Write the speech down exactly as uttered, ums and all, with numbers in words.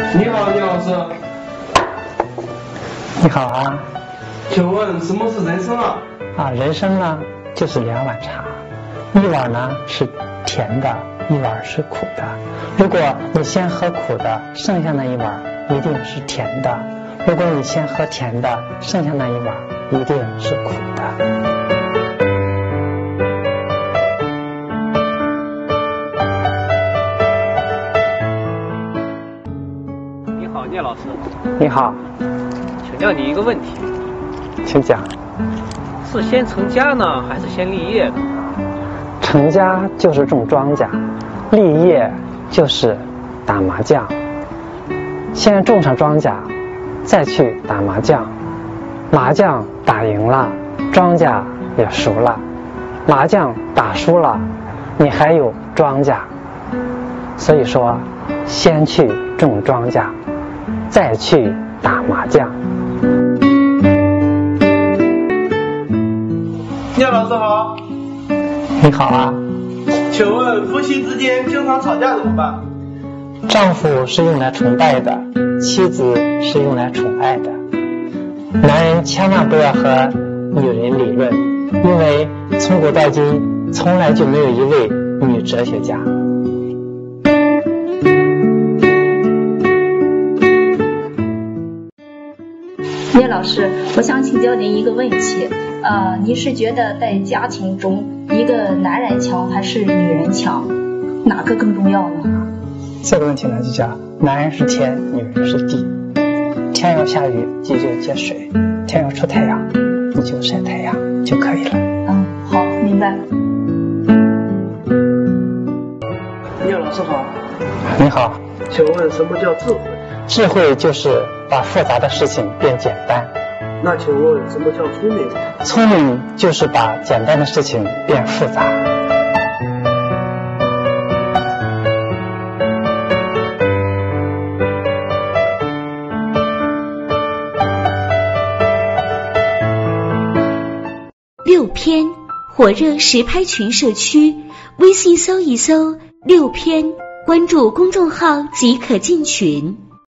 你好，倪老师。 你好啊。 请问什么是人参啊？ 啊，人参呢就是两碗茶，一碗呢是甜的，一碗是苦的。如果你先喝苦的，剩下那一碗一定是甜的；如果你先喝甜的，剩下那一碗一定是苦的。 聂老师， 你好， 请教你一个问题， 请讲。 是先成家呢，还是先立业呢？ 成家就是种庄稼，立业就是打麻将。先种上庄稼，再去打麻将，麻将打赢了，庄稼也熟了；麻将打输了，你还有庄稼。所以说，先去种庄稼，再去打麻将。 聂老师好。 你好啊。 请问夫妻之间经常吵架怎么办？ 丈夫是用来崇拜的，妻子是用来宠爱的。男人千万不要和女人理论，因为从古到今从来就没有一位女哲学家。 聂老师，我想请教您一个问题，呃，您是觉得在家庭中，一个男人强还是女人强，哪个更重要呢？ 这个问题呢，就叫男人是天，女人是地。天要下雨，地就接水；天要出太阳，你就晒太阳就可以了。 嗯，好，明白。 聂老师好。 你好。 请问什么叫智慧？ 智慧就是把复杂的事情变简单。 那请问什么叫聪明？ 聪明就是把简单的事情变复杂。 六篇火热实拍群社区，微信搜一搜六篇，关注公众号即可进群。